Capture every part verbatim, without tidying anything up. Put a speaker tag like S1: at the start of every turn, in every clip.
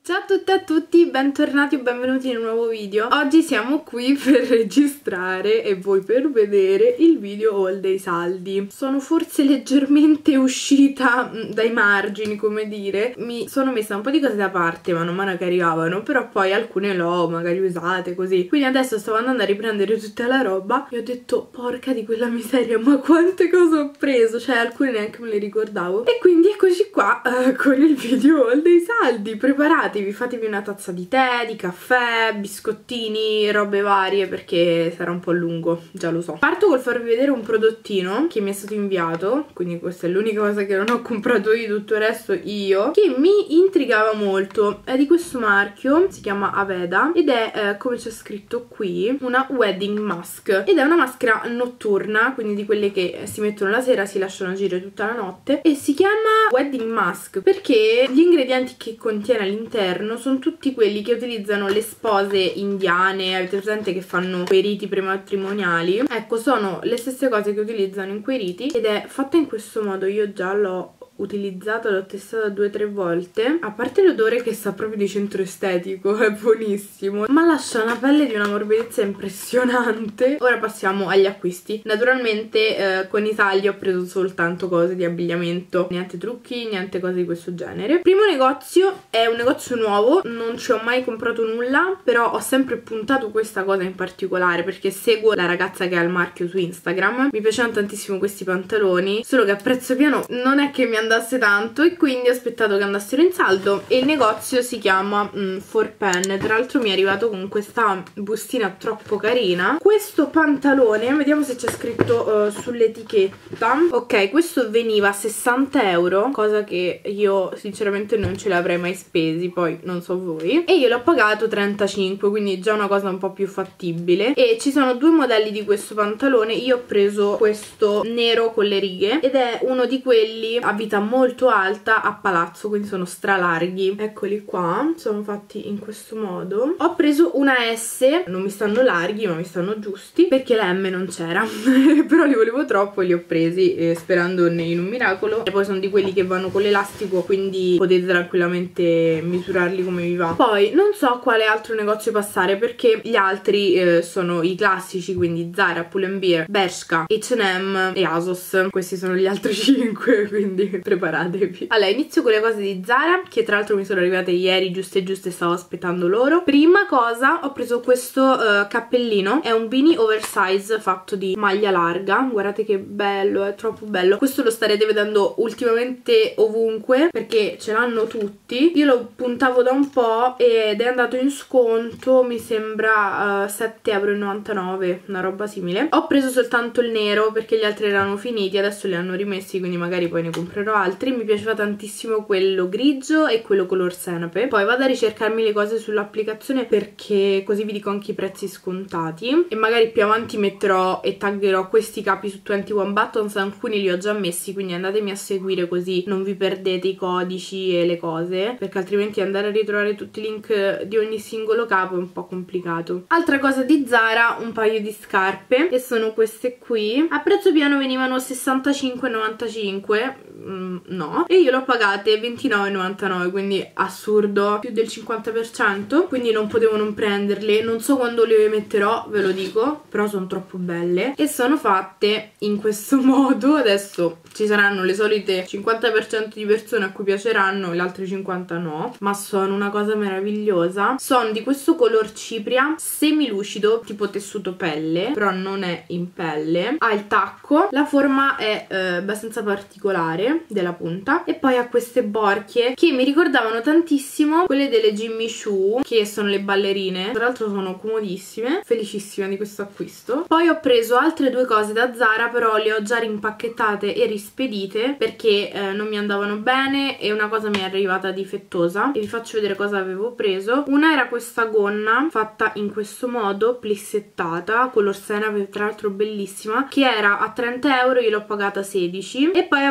S1: Ciao a tutte e a tutti, bentornati o benvenuti in un nuovo video. Oggi siamo qui per registrare e voi per vedere il video haul dei saldi. Sono forse leggermente uscita dai margini, come dire. Mi sono messa un po' di cose da parte mano a mano che arrivavano, però poi alcune l'ho magari usate così. Quindi adesso stavo andando a riprendere tutta la roba e ho detto porca di quella miseria, ma quante cose ho preso, cioè alcune neanche me le ricordavo. E quindi eccoci qua uh, con il video haul dei saldi. Preparati, fatevi una tazza di tè, di caffè, biscottini, robe varie perché sarà un po' lungo, già lo so. Parto col farvi vedere un prodottino che mi è stato inviato, quindi questa è l'unica cosa che non ho comprato io, tutto il resto io, che mi intrigava molto. È di questo marchio, si chiama Aveda ed è, eh, come c'è scritto qui, una wedding mask ed è una maschera notturna, quindi di quelle che si mettono la sera, si lasciano agire tutta la notte, e si chiama wedding mask perché gli ingredienti che contiene all'interno sono tutti quelli che utilizzano le spose indiane. Avete presente che fanno quei riti prematrimoniali? Ecco, sono le stesse cose che utilizzano in quei riti ed è fatta in questo modo. Io già l'ho utilizzata, l'ho testata due o tre volte. A parte l'odore che sa proprio di centro estetico, è buonissimo, ma lascia una pelle di una morbidezza impressionante. Ora passiamo agli acquisti. Naturalmente eh, con i tagli ho preso soltanto cose di abbigliamento, niente trucchi, niente cose di questo genere. Primo negozio è un negozio nuovo, non ci ho mai comprato nulla, però ho sempre puntato questa cosa in particolare perché seguo la ragazza che ha il marchio su Instagram. Mi piacevano tantissimo questi pantaloni, solo che a prezzo pieno non è che mi andasse tanto e quindi ho aspettato che andassero in saldo. E il negozio si chiama mm, For Pen. Tra l'altro mi è arrivato con questa bustina troppo carina. Questo pantalone, vediamo se c'è scritto uh, sull'etichetta. Ok, questo veniva a sessanta euro, cosa che io sinceramente non ce l'avrei mai spesi, poi non so voi, e io l'ho pagato trentacinque, quindi già una cosa un po' più fattibile. E ci sono due modelli di questo pantalone. Io ho preso questo nero con le righe ed è uno di quelli a vita molto alta a palazzo, quindi sono stralarghi. Eccoli qua, sono fatti in questo modo. Ho preso una S, non mi stanno larghi ma mi stanno giusti perché la M non c'era però li volevo troppo e li ho presi eh, sperando in un miracolo. E poi sono di quelli che vanno con l'elastico, quindi potete tranquillamente misurarli come vi va. Poi non so quale altro negozio passare perché gli altri eh, sono i classici, quindi Zara, Pull and Bear, Bershka, H and M e Asos. Questi sono gli altri cinque, quindi preparatevi. Allora, inizio con le cose di Zara, che tra l'altro mi sono arrivate ieri giuste giuste, stavo aspettando loro. Prima cosa, ho preso questo uh, cappellino, è un beanie oversize fatto di maglia larga. Guardate che bello, è troppo bello. Questo lo starete vedendo ultimamente ovunque perché ce l'hanno tutti. Io lo puntavo da un po' ed è andato in sconto, mi sembra uh, sette e novantanove euro, una roba simile. Ho preso soltanto il nero perché gli altri erano finiti, adesso li hanno rimessi, quindi magari poi ne comprerò altri. Mi piaceva tantissimo quello grigio e quello color senape. Poi vado a ricercarmi le cose sull'applicazione perché così vi dico anche i prezzi scontati e magari più avanti metterò e taggerò questi capi su ventuno Buttons. Alcuni li ho già messi, quindi andatemi a seguire così non vi perdete i codici e le cose, perché altrimenti andare a ritrovare tutti i link di ogni singolo capo è un po' complicato. Altra cosa di Zara, un paio di scarpe, e sono queste qui. A prezzo pieno venivano sessantacinque e novantacinque, mm, no, e io l'ho pagate ventinove e novantanove, quindi assurdo, più del cinquanta per cento, quindi non potevo non prenderle. Non so quando le metterò, ve lo dico, però sono troppo belle e sono fatte in questo modo. Adesso ci saranno le solite cinquanta per cento di persone a cui piaceranno e le altre cinquanta no, ma sono una cosa meravigliosa. Sono di questo color cipria, semilucido, tipo tessuto pelle, però non è in pelle. Ha il tacco, la forma è eh, abbastanza particolare della punta e poi ha queste borchie che mi ricordavano tantissimo quelle delle Jimmy Choo, che sono le ballerine. Tra l'altro sono comodissime, felicissima di questo acquisto. Poi ho preso altre due cose da Zara, però le ho già rimpacchettate e rispedite perché eh, non mi andavano bene e una cosa mi è arrivata difettosa e vi faccio vedere cosa avevo preso. Una era questa gonna fatta in questo modo, plissettata, color senape, tra l'altro bellissima, che era a trenta euro, io l'ho pagata sedici. E poi avevo preso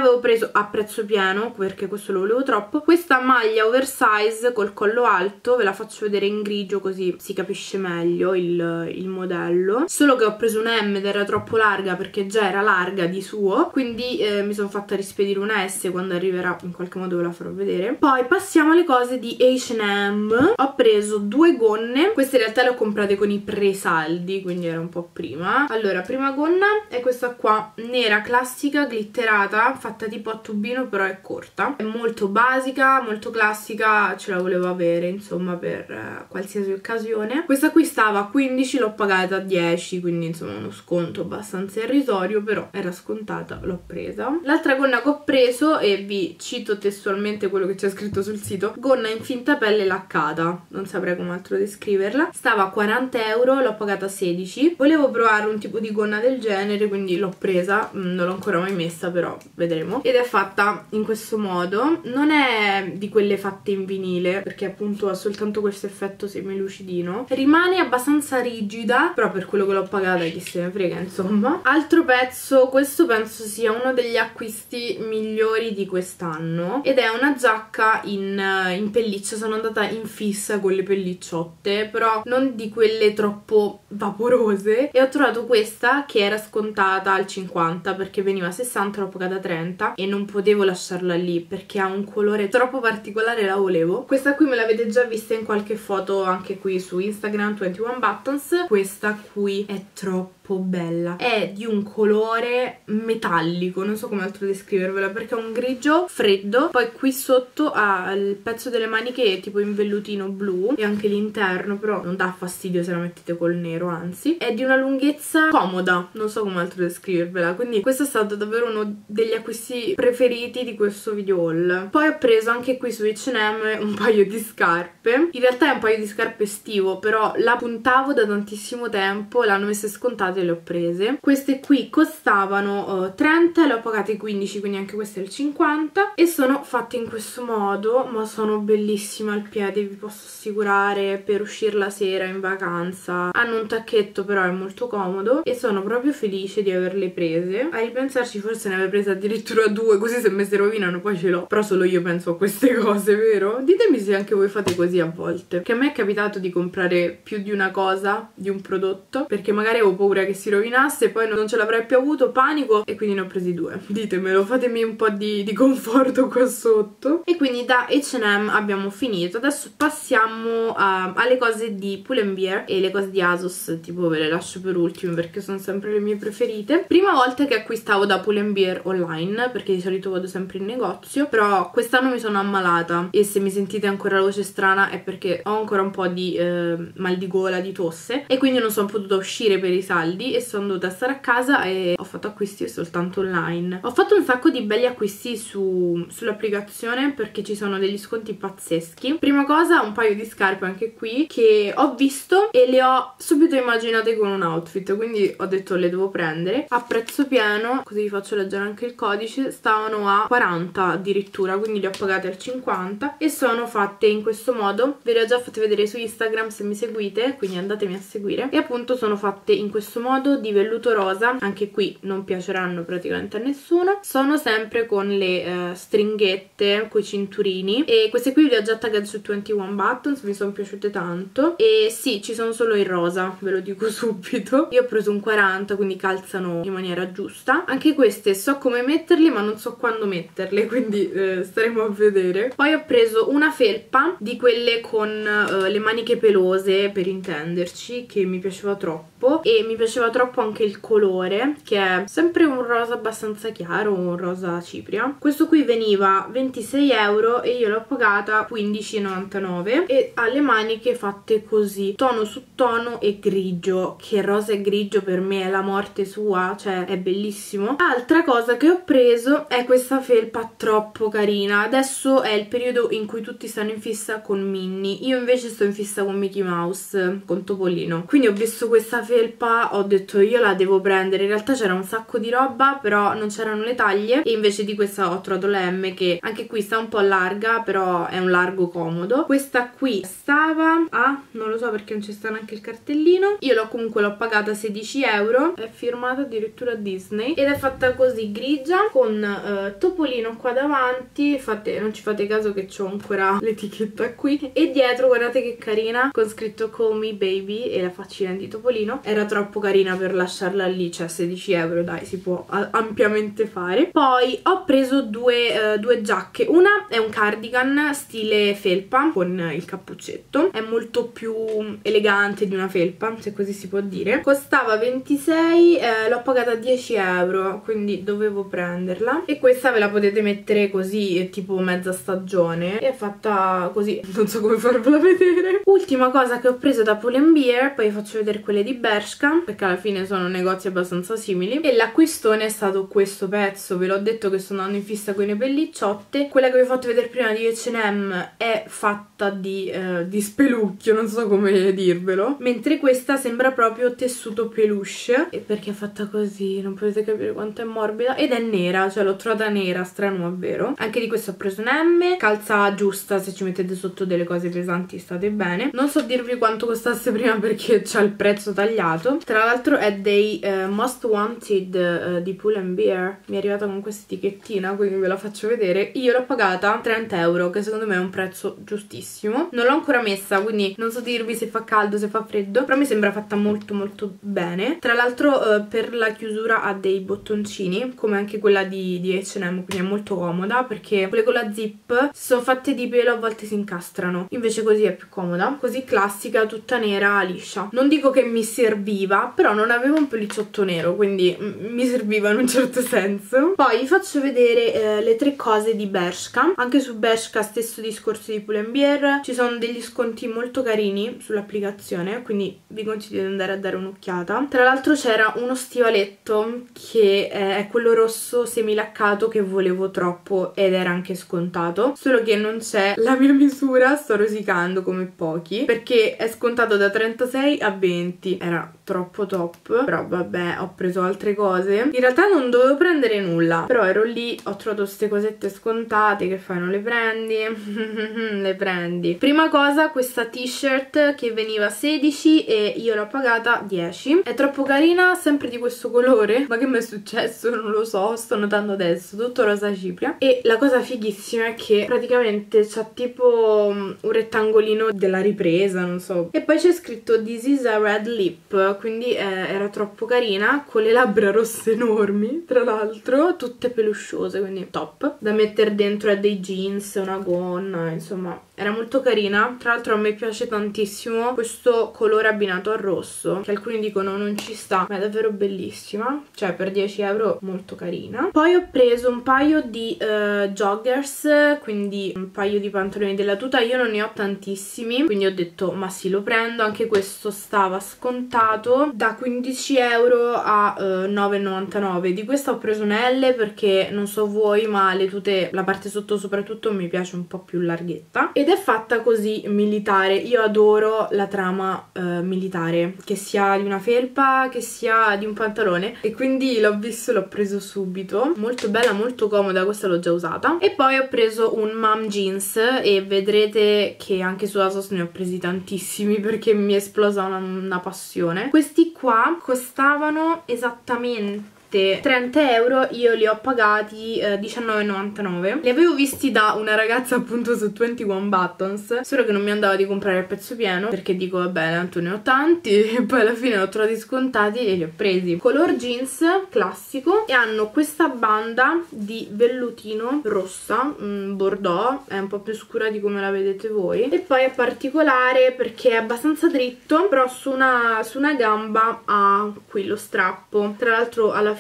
S1: preso a prezzo pieno perché questo lo volevo troppo questa maglia oversize col collo alto, ve la faccio vedere in grigio così si capisce meglio il, il modello, solo che ho preso una M ed era troppo larga perché già era larga di suo, quindi eh, mi sono fatta rispedire una S, quando arriverà in qualche modo ve la farò vedere. Poi passiamo alle cose di H and M. Ho preso due gonne, queste in realtà le ho comprate con i pre-saldi, quindi era un po' prima. Allora, prima gonna è questa qua, nera, classica, glitterata, fatta tipo a tubino però è corta, è molto basica, molto classica, ce la volevo avere insomma per eh, qualsiasi occasione. Questa qui stava a quindici, l'ho pagata a dieci, quindi insomma uno sconto abbastanza irrisorio, però era scontata, l'ho presa. L'altra gonna che ho preso, e vi cito testualmente quello che c'è scritto sul sito, gonna in finta pelle laccata, non saprei come altro descriverla, stava a quaranta euro, l'ho pagata a sedici. Volevo provare un tipo di gonna del genere, quindi l'ho presa, non l'ho ancora mai messa però vedremo, ed è fatta in questo modo, non è di quelle fatte in vinile perché appunto ha soltanto questo effetto semilucidino, rimane abbastanza rigida, però per quello che l'ho pagata chi se ne frega insomma. Altro pezzo, questo penso sia uno degli acquisti migliori di quest'anno ed è una giacca in, in pelliccia. Sono andata in fissa con le pellicciotte, però non di quelle troppo vaporose, e ho trovato questa che era scontata al cinquanta perché veniva a sessanta, l'ho pagata a trenta e non potevo lasciarla lì perché ha un colore troppo particolare, la volevo. Questa qui me l'avete già vista in qualche foto anche qui su Instagram, ventuno Buttons. Questa qui è troppo bella, è di un colore metallico, non so come altro descrivervela perché è un grigio freddo, poi qui sotto ha il pezzo delle maniche tipo in vellutino blu e anche l'interno, però non dà fastidio se la mettete col nero, anzi è di una lunghezza comoda, non so come altro descrivervela, quindi questo è stato davvero uno degli acquisti preferiti di questo video haul. Poi ho preso anche qui su H and M un paio di scarpe, in realtà è un paio di scarpe estivo, però la puntavo da tantissimo tempo, l'hanno messa scontata e le ho prese. Queste qui costavano uh, trenta e le ho pagate quindici, quindi anche questa è il cinquanta, e sono fatte in questo modo, ma sono bellissime al piede, vi posso assicurare, per uscire la sera in vacanza. Hanno un tacchetto però è molto comodo e sono proprio felice di averle prese. A ripensarci forse ne avevo prese addirittura due, così se me si rovinano poi ce l'ho, però solo io penso a queste cose, vero? Ditemi se anche voi fate così a volte, che a me è capitato di comprare più di una cosa di un prodotto perché magari avevo paura che si rovinasse e poi non ce l'avrei più avuto, panico, e quindi ne ho presi due. Ditemelo, fatemi un po' di, di conforto qua sotto. E quindi da H and M abbiamo finito. Adesso passiamo uh, alle cose di Pull and Bear e le cose di ASOS, tipo ve le lascio per ultime perché sono sempre le mie preferite. Prima volta che acquistavo da Pull and Bear online, perché di solito vado sempre in negozio, però quest'anno mi sono ammalata e se mi sentite ancora la voce strana è perché ho ancora un po' di eh, mal di gola, di tosse, e quindi non sono potuta uscire per i saldi e sono dovuta stare a casa e ho fatto acquisti soltanto online. Ho fatto un sacco di belli acquisti su, sull'applicazione perché ci sono degli sconti pazzeschi. Prima cosa, un paio di scarpe anche qui che ho visto e le ho subito immaginate con un outfit, quindi ho detto le devo prendere a prezzo pieno, così vi faccio leggere anche il codice. Stavano a quaranta addirittura, quindi le ho pagate al cinquanta e sono fatte in questo modo. Ve le ho già fatte vedere su Instagram se mi seguite, quindi andatemi a seguire. E appunto sono fatte in questo modo di velluto rosa, anche qui non piaceranno praticamente a nessuno. Sono sempre con le eh, stringhette, coi cinturini, e queste qui le ho già taggate su ventuno Buttons, mi sono piaciute tanto. E sì, ci sono solo in rosa, ve lo dico subito. Io ho preso un quaranta, quindi calzano in maniera giusta. Anche queste so come metterle ma non so quando metterle, quindi eh, staremo a vedere. Poi ho preso una felpa di quelle con eh, le maniche pelose, per intenderci, che mi piaceva troppo, e mi piaceva troppo anche il colore, che è sempre un rosa abbastanza chiaro, un rosa cipria. Questo qui veniva ventisei euro e io l'ho pagata quindici e novantanove, e ha le maniche fatte così, tono su tono e grigio, che rosa e grigio per me è la morte sua, cioè è bellissimo. Altra cosa che ho preso è questa felpa troppo carina. Adesso è il periodo in cui tutti stanno in fissa con Minnie, io invece sto in fissa con Mickey Mouse, con Topolino, quindi ho visto questa felpa, ho ho detto io la devo prendere. In realtà c'era un sacco di roba, però non c'erano le taglie, e invece di questa ho trovato la M, che anche qui sta un po' larga, però è un largo comodo. Questa qui stava a, non lo so perché non c'è sta neanche il cartellino, io l'ho comunque l'ho pagata sedici euro, è firmata addirittura Disney ed è fatta così grigia con eh, topolino qua davanti. Fate, non ci fate caso che c'ho ancora l'etichetta qui, e dietro guardate che carina, con scritto Call Me Baby e la faccina di topolino. Era troppo carina per lasciarla lì, cioè sedici euro dai, si può ampiamente fare. Poi ho preso due, uh, due giacche. Una è un cardigan stile felpa con il cappuccetto, è molto più elegante di una felpa, se così si può dire. Costava ventisei, eh, l'ho pagata dieci euro, quindi dovevo prenderla. E questa ve la potete mettere così, è tipo mezza stagione, è fatta così, non so come farvela vedere. Ultima cosa che ho preso da Pull and Bear, poi faccio vedere quelle di Bershka perché alla fine sono negozi abbastanza simili, e l'acquistone è stato questo pezzo. Ve l'ho detto che sto andando in fissa con le pellicciotte. Quella che vi ho fatto vedere prima di H and M è fatta di, eh, di spelucchio, non so come dirvelo, mentre questa sembra proprio tessuto peluche, e perché è fatta così non potete capire quanto è morbida, ed è nera, cioè l'ho trovata nera, strano vero. Anche di questo ho preso un M, calza giusta, se ci mettete sotto delle cose pesanti state bene. Non so dirvi quanto costasse prima perché c'ha il prezzo tagliato. Tra l'altro è dei uh, Most Wanted uh, di Pull and Bear, mi è arrivata con questa etichettina, quindi ve la faccio vedere. Io l'ho pagata trenta euro, che secondo me è un prezzo giustissimo. Non l'ho ancora messa, quindi non so dirvi se fa caldo, se fa freddo, però mi sembra fatta molto molto bene. Tra l'altro uh, per la chiusura ha dei bottoncini, come anche quella di, di H and M, quindi è molto comoda, perché quelle con la zip sono fatte di pelo, a volte si incastrano, invece così è più comoda. Così classica, tutta nera, liscia. Non dico che mi serviva, però non avevo un pellicciotto nero, quindi mi serviva in un certo senso. Poi vi faccio vedere eh, le tre cose di Bershka. Anche su Bershka stesso discorso di Pull and Bear, ci sono degli sconti molto carini sull'applicazione, quindi vi consiglio di andare a dare un'occhiata. Tra l'altro c'era uno stivaletto che è quello rosso semilaccato che volevo troppo ed era anche scontato, solo che non c'è la mia misura, sto rosicando come pochi, perché è scontato da trentasei a venti, era troppo top, però vabbè, ho preso altre cose. In realtà non dovevo prendere nulla, però ero lì, ho trovato queste cosette scontate, che fai, non le prendi? Le prendi. Prima cosa, questa t-shirt che veniva sedici e io l'ho pagata dieci, è troppo carina, sempre di questo colore, ma che mi è successo? Non lo so, sto notando adesso, tutto rosa cipria. E la cosa fighissima è che praticamente c'ha tipo un rettangolino della ripresa, non so, e poi c'è scritto This is a red lip, quindi eh, era troppo carina, con le labbra rosse enormi, tra l'altro, tutte pelusciose, quindi top, da mettere dentro a dei jeans, una gonna, insomma era molto carina. Tra l'altro a me piace tantissimo questo colore abbinato al rosso, che alcuni dicono non ci sta, ma è davvero bellissima, cioè per dieci euro molto carina. Poi ho preso un paio di uh, joggers, quindi un paio di pantaloni della tuta. Io non ne ho tantissimi, quindi ho detto ma sì, lo prendo. Anche questo stava scontato da quindici euro a uh, nove e novantanove. Di questa ho preso un L perché non so voi, ma le tute, la parte sotto soprattutto, mi piace un po' più larghetta, ed è fatta così militare. Io adoro la trama uh, militare, che sia di una felpa che sia di un pantalone, e quindi l'ho visto e l'ho preso subito. Molto bella, molto comoda, questa l'ho già usata. E poi ho preso un mom jeans, e vedrete che anche su ASOS ne ho presi tantissimi perché mi è esplosa una, una passione. Questi qua costavano esattamente trenta euro, io li ho pagati eh, diciannove e novantanove. Li avevo visti da una ragazza appunto su ventuno Buttons, solo che non mi andava di comprare il pezzo pieno perché dico vabbè, tanto ne ho tanti, e poi alla fine l'ho trovati scontati e li ho presi. Color jeans classico, e hanno questa banda di vellutino rossa, mh, bordeaux, è un po' più scura di come la vedete voi, e poi è particolare perché è abbastanza dritto, però su una, su una gamba ha qui lo strappo. Tra l'altro alla fine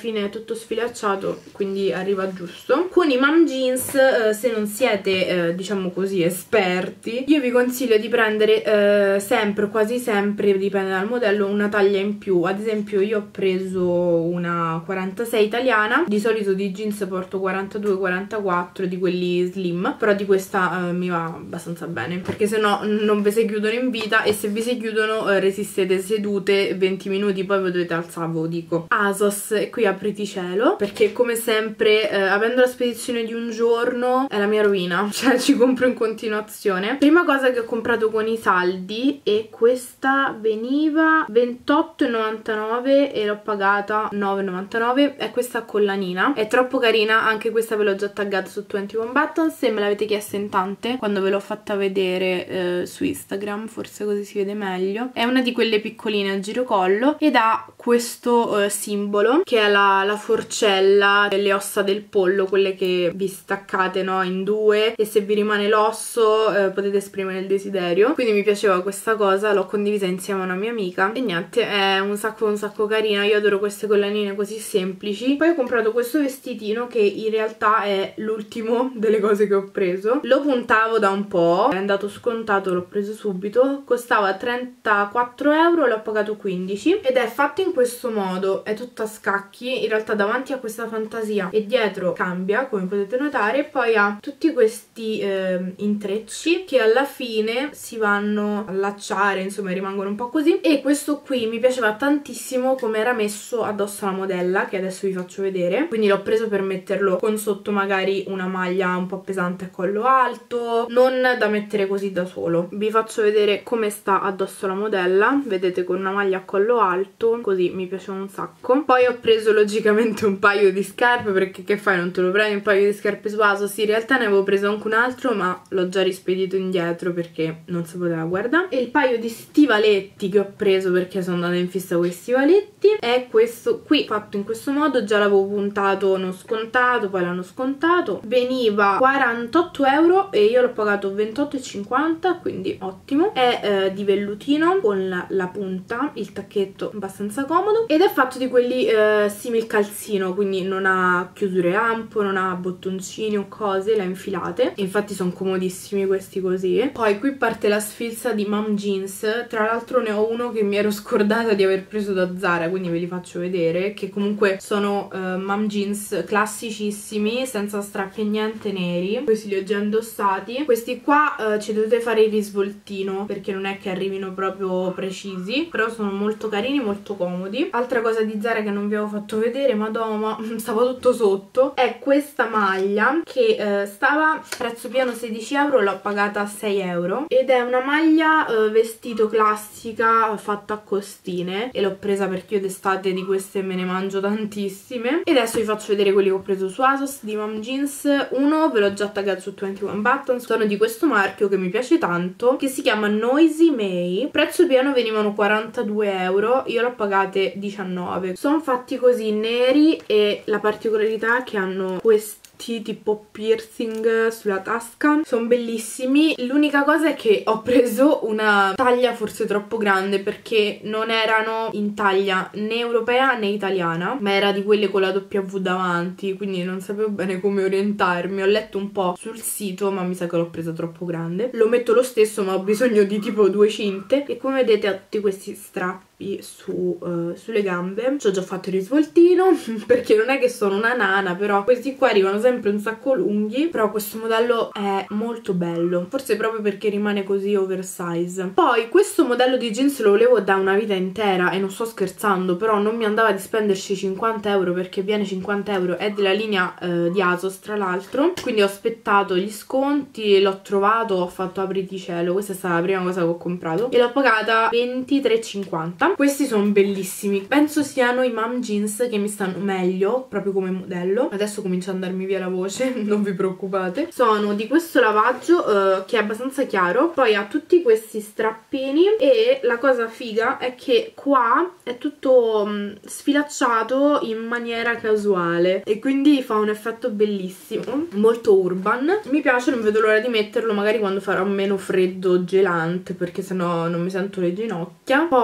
S1: fine è tutto sfilacciato, quindi arriva giusto. Con i mom jeans, eh, se non siete eh, diciamo così esperti, io vi consiglio di prendere eh, sempre, quasi sempre, dipende dal modello, una taglia in più. Ad esempio io ho preso una quarantasei italiana, di solito di jeans porto quarantadue quarantaquattro, di quelli slim, però di questa eh, mi va abbastanza bene, perché se no non vi si chiudono in vita, e se vi si chiudono eh, resistete sedute venti minuti, poi vi dovete alzare, ve lo dico. ASOS, e qui apriti cielo, perché come sempre eh, avendo la spedizione di un giorno è la mia rovina, cioè ci compro in continuazione. Prima cosa che ho comprato con i saldi, e questa veniva ventotto e novantanove e l'ho pagata nove e novantanove, è questa collanina, è troppo carina, anche questa ve l'ho già taggata su ventuno Buttons e me l'avete chiesta in tante quando ve l'ho fatta vedere eh, su Instagram, forse così si vede meglio. È una di quelle piccoline a girocollo ed ha questo eh, simbolo che è la, la forcella, le ossa del pollo, quelle che vi staccate, no, in due, e se vi rimane l'osso eh, potete esprimere il desiderio. Quindi mi piaceva questa cosa, l'ho condivisa insieme a una mia amica e niente, è un sacco un sacco carina. Io adoro queste collanine così semplici. Poi ho comprato questo vestitino che in realtà è l'ultimo delle cose che ho preso, lo puntavo da un po', è andato scontato, l'ho preso subito, costava trentaquattro euro, l'ho pagato quindici, ed è fatto in questo modo, è tutto a scacchi, in realtà davanti a questa fantasia e dietro cambia, come potete notare, e poi ha tutti questi eh, intrecci che alla fine si vanno a allacciare, insomma rimangono un po' così. E questo qui mi piaceva tantissimo come era messo addosso alla modella, che adesso vi faccio vedere, quindi l'ho preso per metterlo con sotto magari una maglia un po' pesante a collo alto, non da mettere così da solo. Vi faccio vedere come sta addosso la modella, vedete, con una maglia a collo alto, così mi piaceva un sacco. Poi ho preso logicamente un paio di scarpe, perché che fai, non te lo prendi un paio di scarpe su ASOS? In realtà ne avevo preso anche un altro, ma l'ho già rispedito indietro perché non si poteva guardare. E il paio di stivaletti che ho preso, perché sono andata in fissa con i stivaletti, è questo qui, fatto in questo modo. Già l'avevo puntato non scontato, poi l'hanno scontato, veniva quarantotto euro e io l'ho pagato ventotto e cinquanta, quindi ottimo. È eh, di vellutino con la, la punta, il tacchetto abbastanza comodo, ed è fatto di quelli eh, simil calzino, quindi non ha chiusure ampo, non ha bottoncini o cose, la infilate, infatti sono comodissimi questi così. Poi qui parte la sfilza di mom jeans, tra l'altro ne ho uno che mi ero scordata di aver preso da Zara, quindi ve li faccio vedere, che comunque sono uh, mom jeans classicissimi, senza strappi e niente, neri. Questi li ho già indossati. Questi qua uh, ci dovete fare il risvoltino, perché non è che arrivino proprio precisi, però sono molto carini, molto comodi. Altra cosa di Zara che non vi avevo fatto vedere, madonna, stava tutto sotto, è questa maglia che uh, stava prezzo pieno sedici euro, l'ho pagata a sei euro, ed è una maglia uh, vestito classica fatta a costine, e l'ho presa perché io d'estate di queste me ne mangio tantissime. E adesso vi faccio vedere quelli che ho preso su ASOS di mom jeans. Uno ve l'ho già taggato su ventuno Buttons, sono di questo marchio che mi piace tanto, che si chiama Noisy May. Prezzo pieno venivano quarantadue euro, io l'ho pagate diciannove. Sono fatti così neri, e la particolarità è che hanno questi tipo piercing sulla tasca, sono bellissimi. L'unica cosa è che ho preso una taglia forse troppo grande, perché non erano in taglia né europea né italiana, ma era di quelle con la W davanti, quindi non sapevo bene come orientarmi. Ho letto un po' sul sito, ma mi sa che l'ho presa troppo grande. Lo metto lo stesso, ma ho bisogno di tipo due cinte, e come vedete ha tutti questi strappi su, uh, sulle gambe. Ci ho già fatto il risvoltino perché non è che sono una nana, però questi qua arrivano sempre un sacco lunghi. Però questo modello è molto bello, forse proprio perché rimane così oversize. Poi questo modello di jeans lo volevo da una vita intera, e non sto scherzando, però non mi andava di spenderci cinquanta euro, perché viene cinquanta euro, è della linea uh, di ASOS tra l'altro, quindi ho aspettato gli sconti, l'ho trovato, ho fatto apriti cielo, questa è stata la prima cosa che ho comprato, e l'ho pagata ventitré e cinquanta. Questi sono bellissimi, penso siano i mom jeans che mi stanno meglio proprio come modello. Adesso comincia ad andarmi via la voce, non vi preoccupate. Sono di questo lavaggio uh, che è abbastanza chiaro, poi ha tutti questi strappini, e la cosa figa è che qua è tutto um, sfilacciato in maniera casuale, e quindi fa un effetto bellissimo, molto urban. Mi piace, non vedo l'ora di metterlo magari quando farà meno freddo gelante, perché sennò non mi sento le ginocchia. Poi con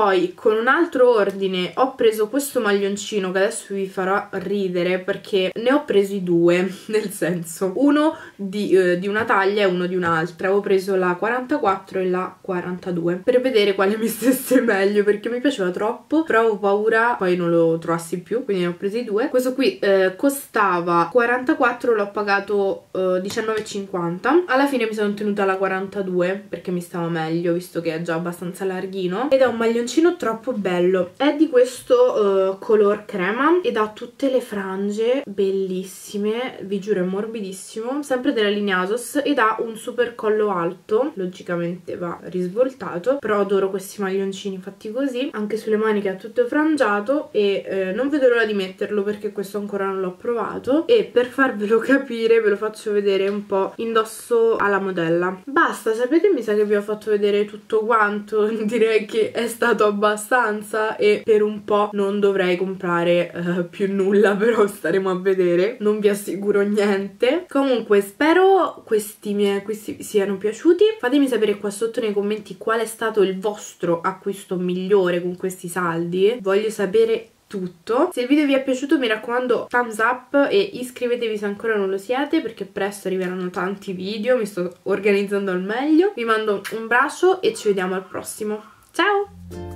S1: con un altro ordine ho preso questo maglioncino che adesso vi farò ridere perché ne ho presi due, nel senso uno di, eh, di una taglia e uno di un'altra. Avevo preso la quarantaquattro e la quarantadue per vedere quale mi stesse meglio, perché mi piaceva troppo, però avevo paura poi non lo trovassi più, quindi ne ho presi due. Questo qui eh, costava quarantaquattro, l'ho pagato eh, diciannove e cinquanta. Alla fine mi sono tenuta la quarantadue perché mi stava meglio, visto che è già abbastanza larghino, ed è un maglioncino troppo bello. È di questo uh, color crema ed ha tutte le frange bellissime, vi giuro è morbidissimo, sempre della linea ASOS, ed ha un super collo alto, logicamente va risvoltato, però adoro questi maglioncini fatti così. Anche sulle maniche ha tutto frangiato e eh, non vedo l'ora di metterlo perché questo ancora non l'ho provato, e per farvelo capire ve lo faccio vedere un po', indosso alla modella. Basta, sapete, mi sa che vi ho fatto vedere tutto quanto, direi che è stato abbastanza e per un po' non dovrei comprare uh, più nulla, però staremo a vedere, non vi assicuro niente. Comunque spero questi miei acquisti vi siano piaciuti, fatemi sapere qua sotto nei commenti qual è stato il vostro acquisto migliore con questi saldi, voglio sapere tutto. Se il video vi è piaciuto mi raccomando thumbs up e iscrivetevi se ancora non lo siete, perché presto arriveranno tanti video, mi sto organizzando al meglio. Vi mando un bacio e ci vediamo al prossimo. Ciao!